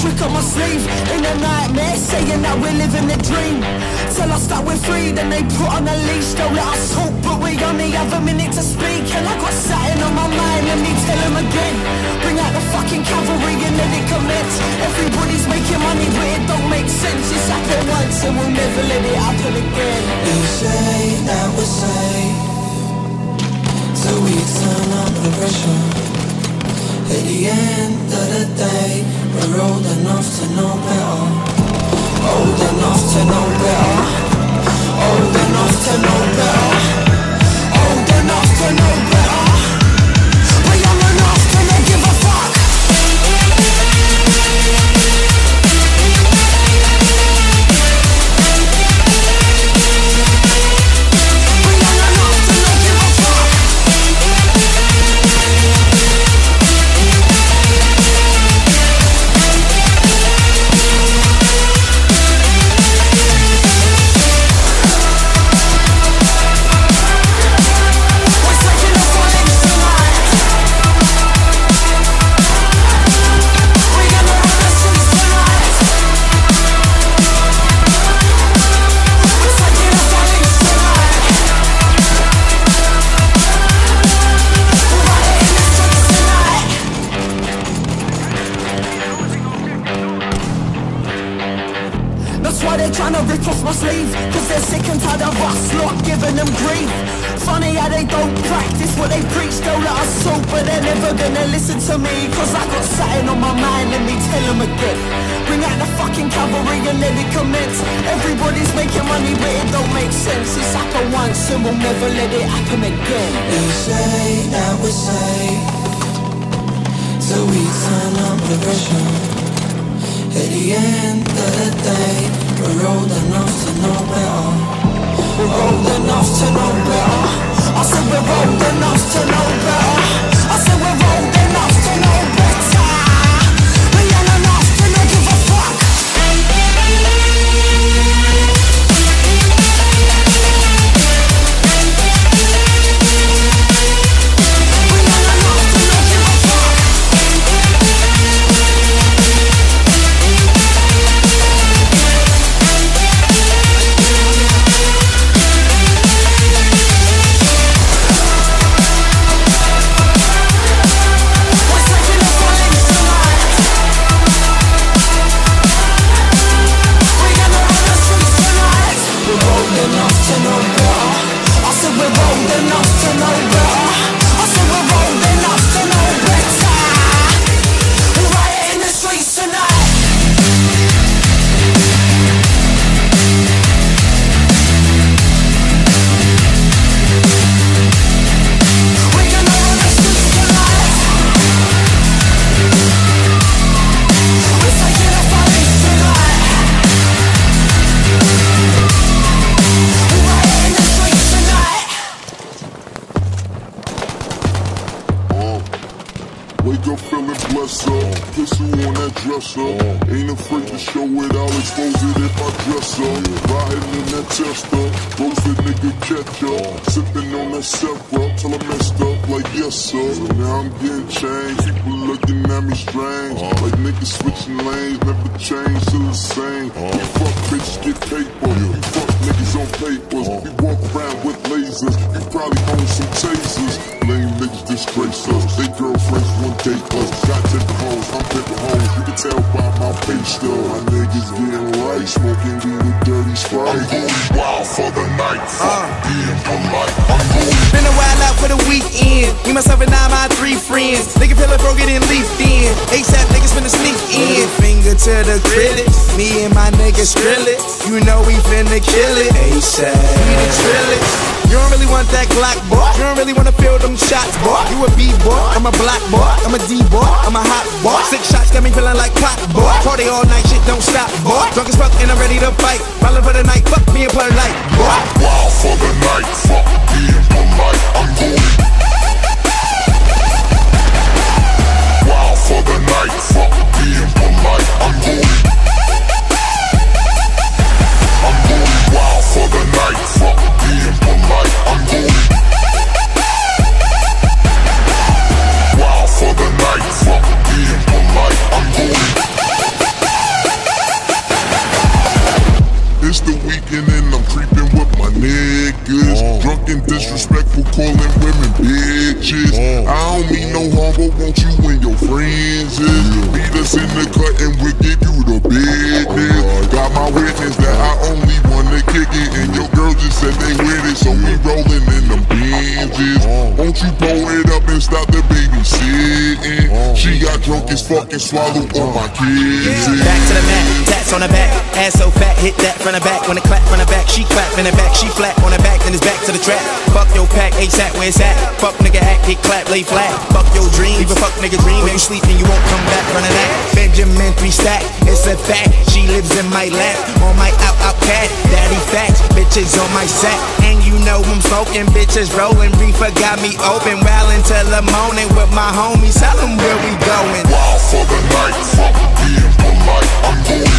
trick on my sleeve. In a nightmare, saying that we're living the dream. Till I start with free, then they put on a leash. Don't let us talk, but we only have a minute to speak. And I got something on my mind, let me tell them again. Bring out the fucking cavalry and let it commence. Everybody's making money, but it don't make sense. It's happened once and we'll never let it happen again. They say that we're safe till we turn up the pressure. At the end of the day, we're old enough to know better. Old enough to know better. Old enough to know better. Old enough to know better. We're young enough to not give a fuck. We're young enough to not give a fuck. Trying to rip off my sleeve, cause they're sick and tired of us lot giving them grief. Funny how they don't practice what they preach. They'll let us talk, but they're never gonna listen to me. Cause I got something on my mind, let me tell them again. Bring out the fucking cavalry and let it commence. Everybody's making money, but it don't make sense. It's happened once and we'll never let it happen again. They say that we're safe till we turn up the pressure. At the end of the day, we're old enough to know better. We're old enough to know better. I said we're old enough to know better. I said we're old enough to know better. We're young enough to not give a fuck. We're young enough to not give a fuck. Wake up feeling blessed up, pistol on that dresser. Ain't afraid to show it, I'll expose it if I dress up. Riding in that tester, roasted nigga catch up. Sipping on that syrup till I messed up like yes sir. So now I'm getting changed, people looking at me strange. Like niggas switching lanes, never change, still the same. We fuck bitches get paper, we fuck niggas on papers. We walk around with lasers, we probably own some tasers. Lame niggas disgrace us, they girlfriends one date us. Got different hoes, I'm different hoes, you can tell by my face though. My niggas getting right, smoking weed with dirty Sprite. I'm going wild for the night, fuck being polite. I'm going been a while out for the weekend. Me, myself, and I, my 3 friends. Nigga feel like broke it and leafed in. ASAP niggas finna sneak in. Finger to the critics, me and my niggas drill it. You know we finna kill it. ASAP, we the trillers. You don't really want that Glock, boy. You don't really wanna feel them shots, boy. You a B-boy, I'm a black boy. I'm a D-boy, I'm a hot boy. 6 shots got me feeling like pop, boy. Party all night, shit don't stop, boy. Drunk as fuck and I'm ready to fight. Ballin' for the night, fuck me and play light, boy. wild for the night, fuck being polite. I'm going wild for the night, fuck being polite. I'm going wild for the night, fuck being polite. I'm going wild for the night, fuck being polite. I'm going trenches. I don't mean no harm, but won't you and your friends is? Meet us in the cut and we'll give you the business. Got my witness that I only wanna kick it, and your girl just said they with it, so we rolling in them Benzes. Won't you pull it up and stop the babysitting? She got drunk as fuck and swallowed all my kids. Back to the mat, tats on the back, ass so fat, hit that from the back. When it clap from the back, she clap in the back, she flat on the back, then it's back to the trap. Fuck your pack, ASAP where it's at. Fuck nigga act, hit clap, lay flat. Fuck your dream, leave a fuck nigga dream. When you sleep and you won't come back from the that. Benjamin 3 stack, it's a fact. She lives in my lap, on my out cat. Daddy facts, bitches on my sack. And you know I'm smoking, bitches rolling. Reefer got me open, wildin' till the morning with my homies. Tell them where we going. Wild for the night, fuck being polite. I'm going